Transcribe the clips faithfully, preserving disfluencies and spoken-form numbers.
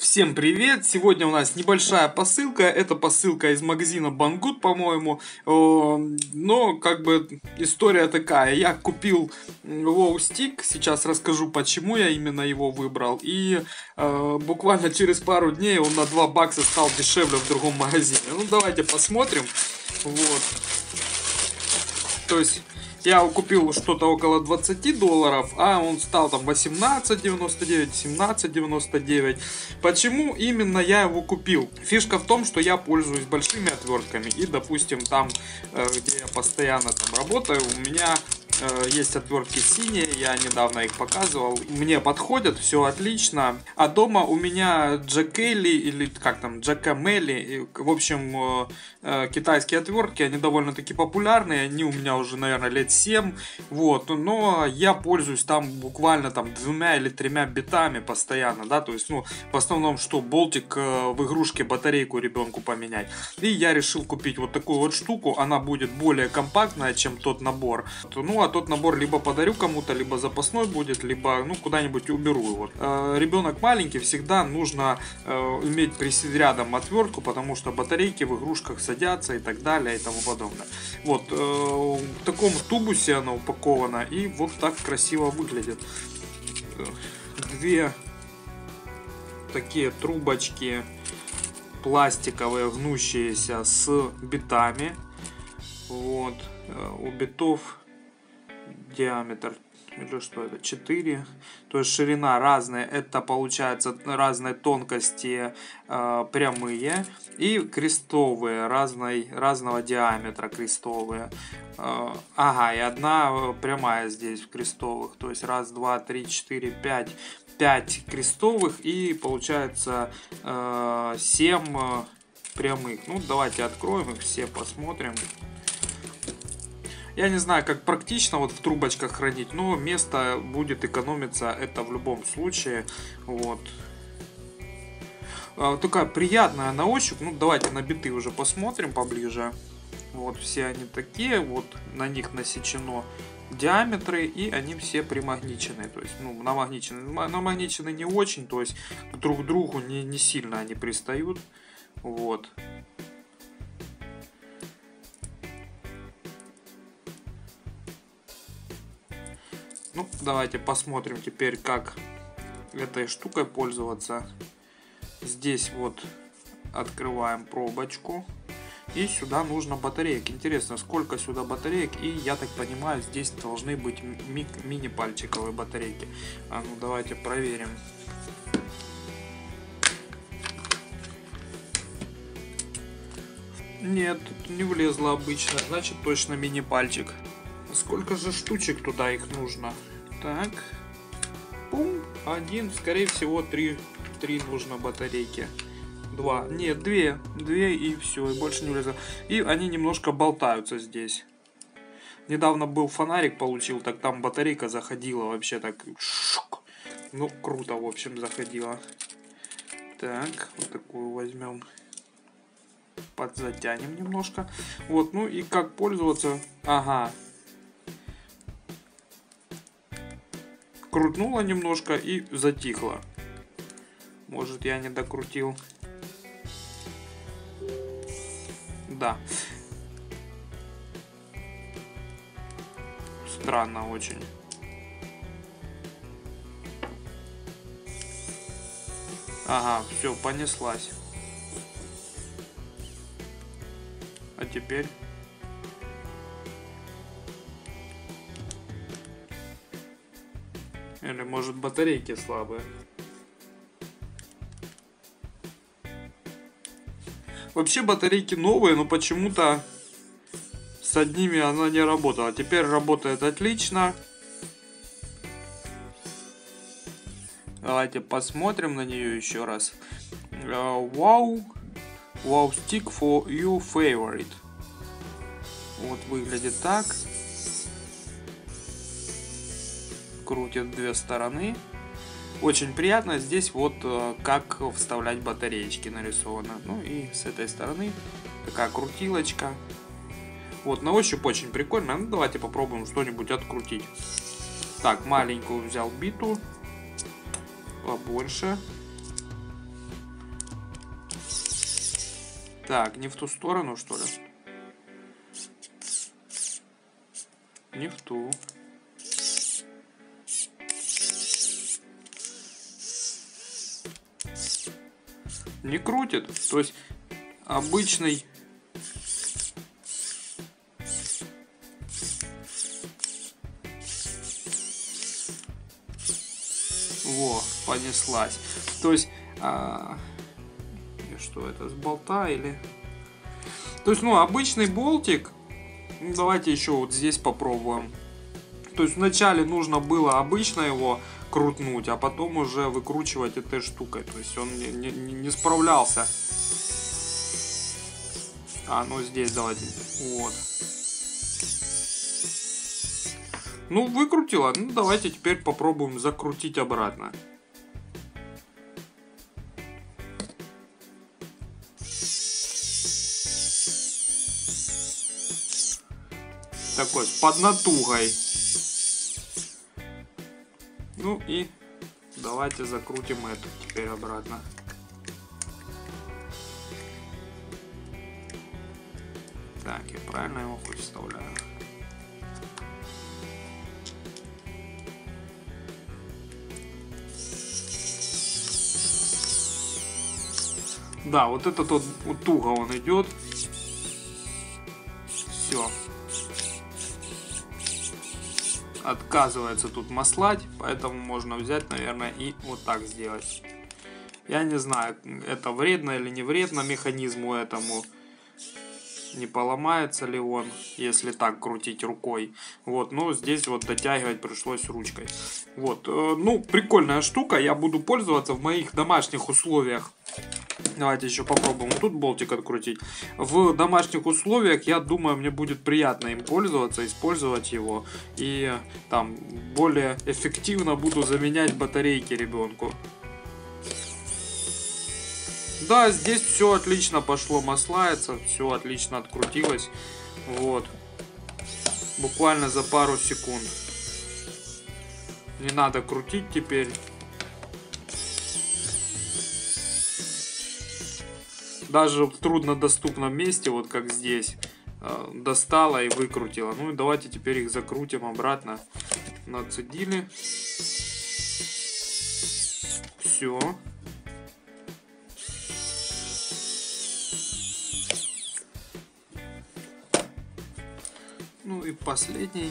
Всем привет! Сегодня у нас небольшая посылка. Это посылка из магазина Banggood, по-моему. Но как бы история такая. Я купил Wow Stick. Сейчас расскажу, почему я именно его выбрал. И э, буквально через пару дней он на два бакса стал дешевле в другом магазине. Ну давайте посмотрим. Вот. То есть я купил что-то около двадцати долларов, а он стал там восемнадцать девяносто девять, семнадцать девяносто девять. Почему именно я его купил? Фишка в том, что я пользуюсь большими отвертками. И, допустим, там, где я постоянно там работаю, у меня есть отвертки синие, я недавно их показывал. Мне подходят, все отлично. А дома у меня Джакелли, или как там, Джакамели. В общем, китайские отвертки, они довольно-таки популярные. Они у меня уже, наверное, лет семь. Вот, но я пользуюсь там буквально там двумя или тремя битами постоянно, да. То есть, ну, в основном, что болтик в игрушке, батарейку ребенку поменять. И я решил купить вот такую вот штуку. Она будет более компактная, чем тот набор. Ну, а тот набор либо подарю кому-то, либо запасной будет, либо ну куда-нибудь уберу его. Э, ребенок маленький, всегда нужно э, иметь при себе рядом отвертку, потому что батарейки в игрушках садятся и так далее и тому подобное. Вот э, в таком тубусе она упакована и вот так красиво выглядит. Две такие трубочки пластиковые, гнущиеся, с битами. Вот, у битов диаметр, или что это, четыре, то есть ширина разная, это получается разной тонкости э, прямые, и крестовые, разной, разного диаметра крестовые. Э, ага, и одна прямая здесь в крестовых, то есть раз, два, три, четыре, пять, пять крестовых, и получается э, семь прямых. Ну, давайте откроем их все, посмотрим. Я не знаю, как практично вот в трубочках хранить, но место будет экономиться, это в любом случае. Вот. А, такая приятная на ощупь. Ну, давайте на биты уже посмотрим поближе. Вот, все они такие, вот на них насечено диаметры, и они все примагничены. То есть, ну, намагничены. Намагничены не очень, то есть друг к другу не, не сильно они пристают. Вот. Ну, давайте посмотрим теперь, как этой штукой пользоваться. Здесь вот открываем пробочку. И сюда нужно батареек. Интересно, сколько сюда батареек. И я так понимаю, здесь должны быть ми мини-пальчиковые батарейки. А ну, давайте проверим. Нет, тут не влезло обычно. Значит, точно мини-пальчик. Сколько же штучек туда их нужно? Так. Пум. Один. Скорее всего, три, три нужно батарейки. Два. Нет, две. Две и все. И больше не влезло. И они немножко болтаются здесь. Недавно был фонарик, получил. Так там батарейка заходила вообще так. Ну, круто, в общем, заходила. Так. Вот такую возьмем. Подзатянем немножко. Вот. Ну и как пользоваться? Ага. Крутнула немножко и затихло. Может, я не докрутил. Да. Странно очень. Ага, все, понеслась. А теперь... Или может батарейки слабые. Вообще батарейки новые, но почему-то с одними она не работала. Теперь работает отлично. Давайте посмотрим на нее еще раз. Wow, Wow Stick for your favorite. Вот выглядит так. Крутит две стороны. Очень приятно. Здесь вот как вставлять батареечки нарисовано. Ну и с этой стороны такая крутилочка. Вот на ощупь очень прикольно. Ну давайте попробуем что-нибудь открутить. Так, маленькую взял биту. Побольше. Так, не в ту сторону, что ли? Не в ту. Не крутит. То есть обычный... Во, понеслась. То есть... А... Что это, с болта или... То есть, ну, обычный болтик. Давайте еще вот здесь попробуем. То есть вначале нужно было обычно его крутнуть, а потом уже выкручивать этой штукой. То есть он не, не, не справлялся. А, ну здесь давайте. Вот. Ну, выкрутила. Ну, давайте теперь попробуем закрутить обратно. Такой, с поднатугой. Ну и давайте закрутим эту теперь обратно. Так, я правильно его хоть вставляю? Да, вот этот вот, вот туго он идет. Все. Отказывается тут маслать, поэтому можно взять, наверное, и вот так сделать. Я не знаю, это вредно или не вредно механизму этому. Не поломается ли он, если так крутить рукой. Вот, но здесь вот дотягивать пришлось ручкой. Вот, ну, прикольная штука, я буду пользоваться в моих домашних условиях. Давайте еще попробуем вот тут болтик открутить. В домашних условиях, я думаю, мне будет приятно им пользоваться, использовать его. И там более эффективно буду заменять батарейки ребенку. Да, здесь все отлично пошло, маслается, все отлично открутилось. Вот. Буквально за пару секунд. Не надо крутить теперь. Даже в труднодоступном месте, вот как здесь, достала и выкрутила. Ну и давайте теперь их закрутим обратно. Нацедили. Все. Ну и последний.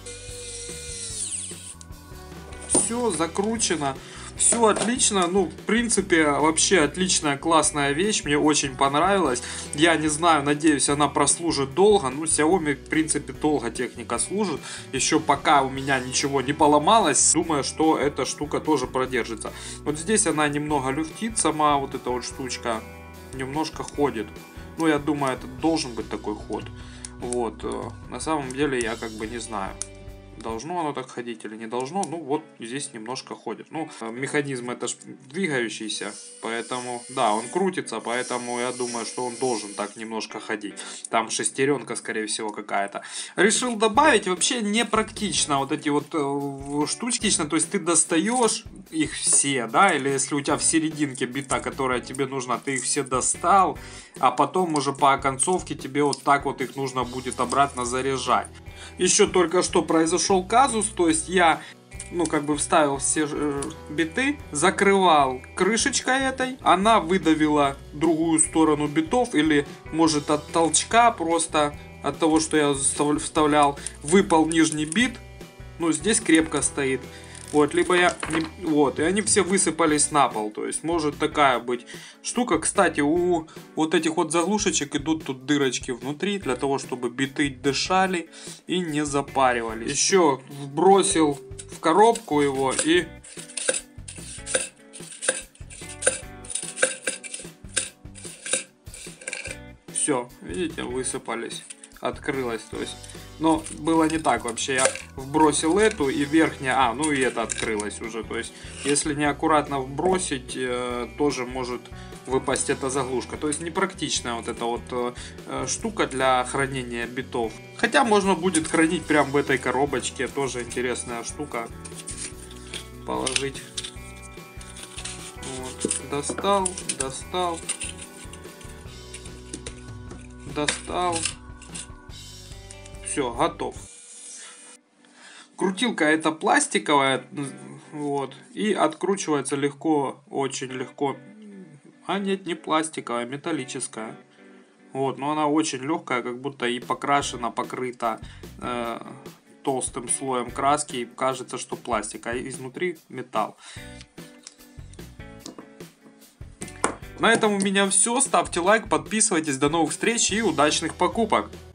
Все закручено. Все отлично, ну, в принципе, вообще отличная, классная вещь, мне очень понравилась. Я не знаю, надеюсь, она прослужит долго. Ну, Xiaomi, в принципе, долго техника служит. Еще пока у меня ничего не поломалось, думаю, что эта штука тоже продержится. Вот здесь она немного люфтит, сама вот эта вот штучка немножко ходит. Ну, я думаю, это должен быть такой ход. Вот, на самом деле, я как бы не знаю. Должно оно так ходить или не должно. Ну вот здесь немножко ходит. Ну, механизм это ж двигающийся. Поэтому, да, он крутится. Поэтому я думаю, что он должен так немножко ходить. Там шестеренка, скорее всего, какая-то. Решил добавить. Вообще непрактично вот эти вот э, штучки. То есть ты достаешь их все, да. Или если у тебя в серединке бита, которая тебе нужна, ты их все достал. А потом уже по оконцовке тебе вот так вот их нужно будет обратно заряжать. Еще только что произошел казус, то есть я, ну, как бы вставил все биты, закрывал крышечкой этой, она выдавила другую сторону битов, или, может, от толчка просто, от того, что я вставлял, выпал нижний бит, ну, здесь крепко стоит. Вот, либо я... Вот, и они все высыпались на пол. То есть, может такая быть штука. Кстати, у вот этих вот заглушечек идут тут дырочки внутри, для того, чтобы биты дышали и не запаривались. Еще бросил в коробку его и... Все, видите, высыпались. Открылась, то есть, но было не так вообще, я вбросил эту и верхняя, а, ну и это открылось уже, то есть, если неаккуратно вбросить, э, тоже может выпасть эта заглушка, то есть, непрактичная вот эта вот э, штука для хранения битов, хотя можно будет хранить прямо в этой коробочке, тоже интересная штука, положить, вот, достал, достал. достал. Все, готов. Крутилка это пластиковая, вот, и откручивается легко, очень легко. А нет, не пластиковая, металлическая. Вот, но она очень легкая, как будто и покрашена, покрыта э, толстым слоем краски. И кажется, что пластик, а изнутри металл. На этом у меня все. Ставьте лайк, подписывайтесь. До новых встреч и удачных покупок!